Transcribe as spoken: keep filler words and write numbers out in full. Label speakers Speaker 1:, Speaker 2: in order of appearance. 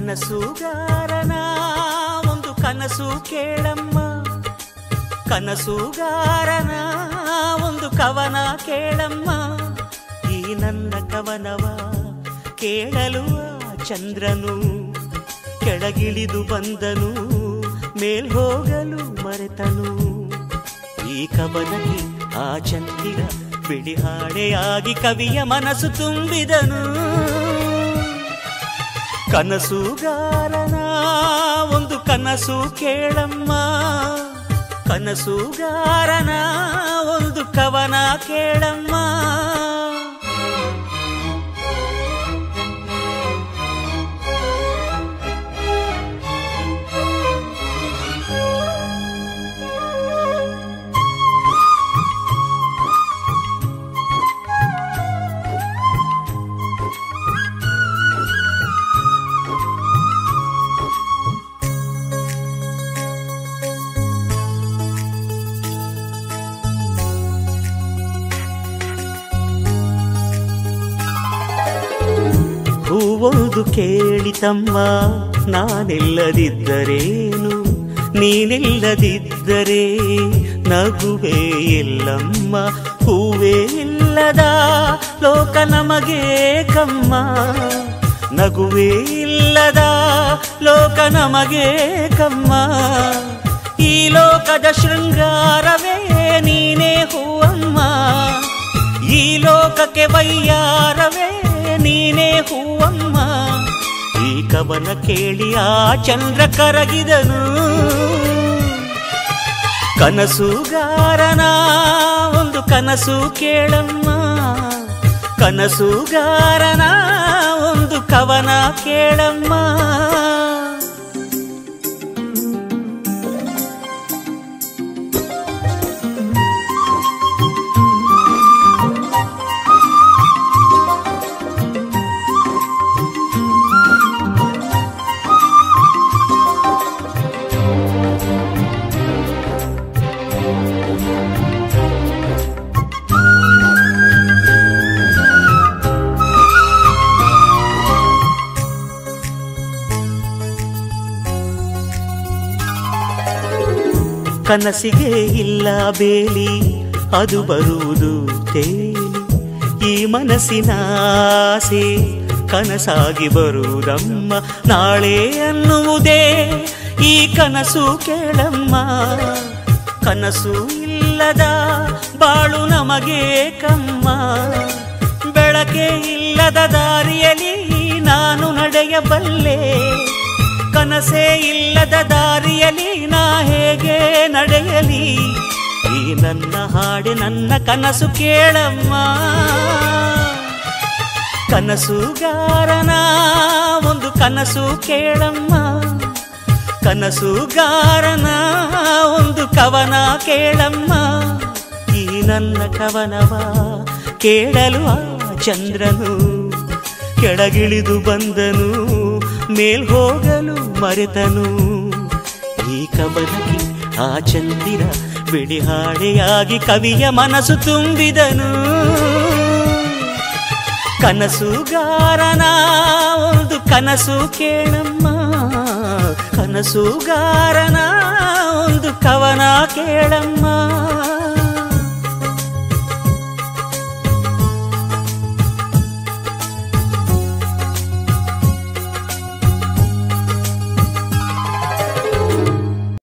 Speaker 1: ಕನಸುಗಾರನ ಒಂದು ಕನಸು ಕೇಳಮ್ಮ, ಕನಸುಗಾರನ ಒಂದು ಕವನ ಕೇಳಮ್ಮ. ಈ ನನ್ನ ಕವನವ ಕೇಳಲು ಚಂದ್ರನು ಕೆಳಗಿಳಿದು ಬಂದನು, ಮೇಲ್ ಹೋಗಲು ಮರೆತನು. ಈ ಕವನಕ್ಕೆ ಆ ಚಂದಿರ ಬಿಳಿ ಹಾಡೆಯಾಗಿ ಕವಿಯ ಮನಸ್ಸು ತುಂಬಿದನು. ಕನಸುಗಾರನ ಒಂದು ಕನಸು ಕೇಳಮ್ಮ, ಕನಸುಗಾರನ ಒಂದು ಕವನ ಕೇಳಮ್ಮ. ಹೂವೊಂದು ಕೇಳಿತಮ್ಮ, ನಾನಿಲ್ಲದಿದ್ದರೇನು, ನೀನಿಲ್ಲದಿದ್ದರೆ ನಗುವೇ ಇಲ್ಲಮ್ಮ. ಹೂವೇ ಇಲ್ಲದ ಲೋಕ ನಮಗೆ ಕಮ್ಮ, ನಗುವೇ ಇಲ್ಲದ ಲೋಕ ನಮಗೆ ಕಮ್ಮ. ಈ ಲೋಕದ ಶೃಂಗಾರವೇ ನೀನೇ ಹೂವಮ್ಮ, ಈ ಲೋಕಕ್ಕೆ ವೈಯಾರವೇ ನೀನೇ ಹೂವಮ್ಮ. ಈ ಕವನ ಕೇಳಿ ಆ ಚಂದ್ರ ಕರಗಿದನು. ಕನಸುಗಾರನ ಒಂದು ಕನಸು ಕೇಳಮ್ಮ, ಕನಸುಗಾರನ ಒಂದು ಕವನ ಕೇಳಮ್ಮ. ಕನಸಿಗೆ ಇಲ್ಲ ಬೇಲಿ, ಅದು ಬರುವುದು ತೇಲಿ. ಈ ಮನಸ್ಸಿನ ಆಸೆ ಕನಸಾಗಿ ಬರುವುದಮ್ಮ. ನಾಳೆ ಅನ್ನುವುದೇ ಈ ಕನಸು ಕೇಳಮ್ಮ. ಕನಸು ಇಲ್ಲದ ಬಾಳು ನಮಗೆ ಕಮ್ಮ. ಬೆಳಕೆ ಇಲ್ಲದ ದಾರಿಯಲ್ಲಿ ನಾನು ನಡೆಯಬಲ್ಲೆ, ಕನಸೇ ಇಲ್ಲದ ದಾರಿಯಲ್ಲಿ ನಾ ಹೇಗೆ ನಡೆಯಲಿ. ಈ ನನ್ನ ಹಾಡೆ ನನ್ನ ಕನಸು ಕೇಳಮ್ಮ. ಕನಸುಗಾರನ ಒಂದು ಕನಸು ಕೇಳಮ್ಮ, ಕನಸುಗಾರನ ಒಂದು ಕವನ ಕೇಳಮ್ಮ. ಈ ನನ್ನ ಕವನವ ಕೇಳಲು ಆ ಚಂದ್ರನು ಕೆಳಗಿಳಿದು ಬಂದನು, ಮೇಲ್ ಹೋಗಲು ಮರೆತನು. ಈ ಕವನಕ್ಕೆ ಆ ಚಂದಿರ ಬಿಳಿ ಹಾಡೆಯಾಗಿ ಕವಿಯ ಮನಸ್ಸು ತುಂಬಿದನು. ಕನಸುಗಾರನ ಒಂದು ಕನಸು ಕೇಳಮ್ಮ, ಕನಸುಗಾರನ ಒಂದು ಕವನ ಕೇಳಮ್ಮ.